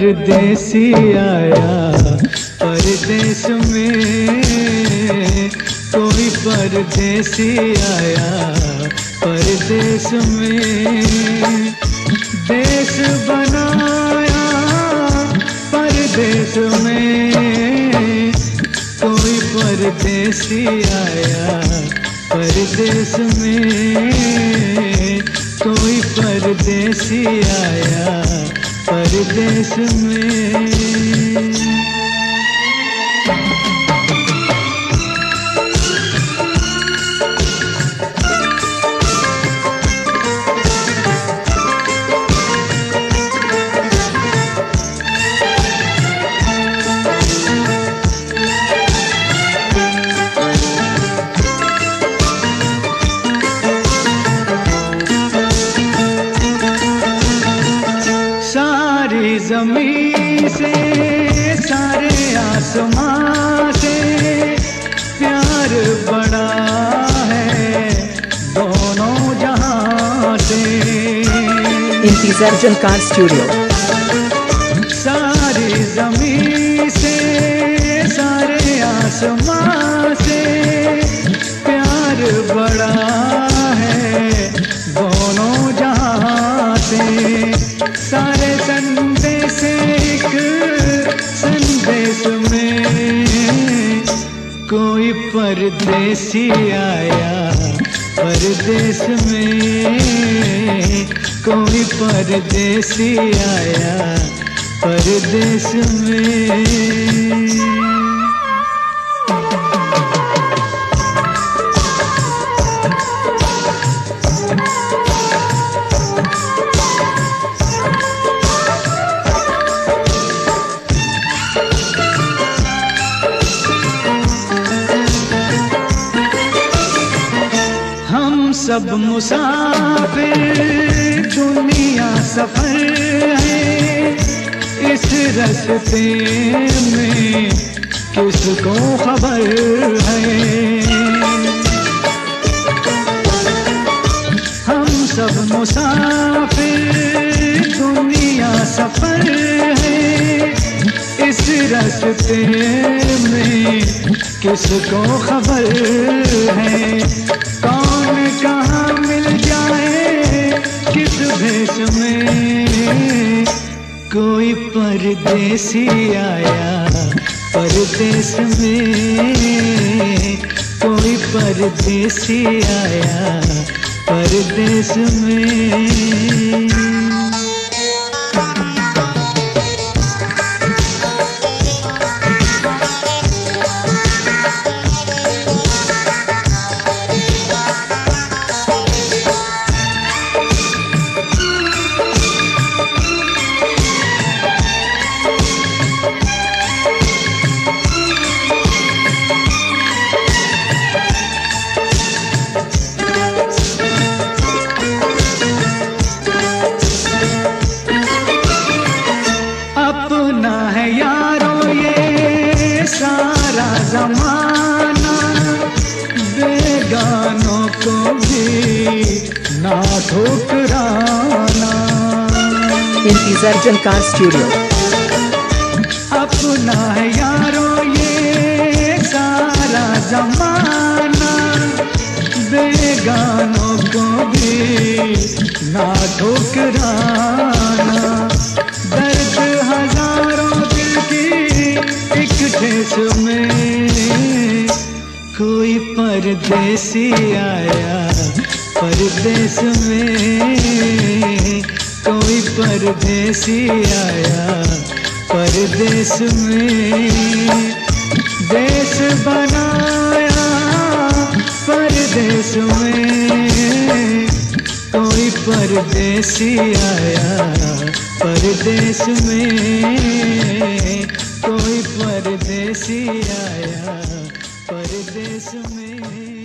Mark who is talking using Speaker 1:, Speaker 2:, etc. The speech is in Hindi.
Speaker 1: परदेसी आया परदेस में, कोई परदेसी आया परदेस में। देश बनाया परदेस में, कोई परदेसी आया परदेस में, कोई परदेसी आया परदेस में। सारी ज़मीन से सारे आसमां से प्यार बड़ा है दोनों जहां से।
Speaker 2: इंतज़ार जनकार स्टूडियो।
Speaker 1: सारी ज़मीन से सारे आसमां से प्यार बड़ा है दोनों जहां से। सारे संदेश एक संदेश में, कोई परदेसी आया परदेस में, कोई परदेसी आया परदेस में। सब मुसाफिर दुनिया सफर है, इस रास्ते में किसको खबर है। हम सब मुसाफिर दुनिया सफर है, इस रास्ते में किसको खबर है। कौन कहाँ मिल जाए किस भेष में, कोई परदेसी आया परदेस में, कोई परदेसी आया परदेस में। अपना है यारों ये सारा जमाना, बेगानों को भी ना ठुकराना।
Speaker 2: इंतज़ार जनकार स्टूडियो।
Speaker 1: अपना है यारों ये सारा जमाना, बेगानों को भी ना ठुकराना। दर्द हजारों दिल की एक ठेस में, कोई परदेसी आया परदेस में, कोई परदेसी आया परदेस में। देश बनाया परदेस में, कोई परदेसी आया परदेस में, कोई परदेसी आया परदेस में।